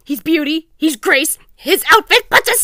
He's beauty, he's grace, his outfit puts a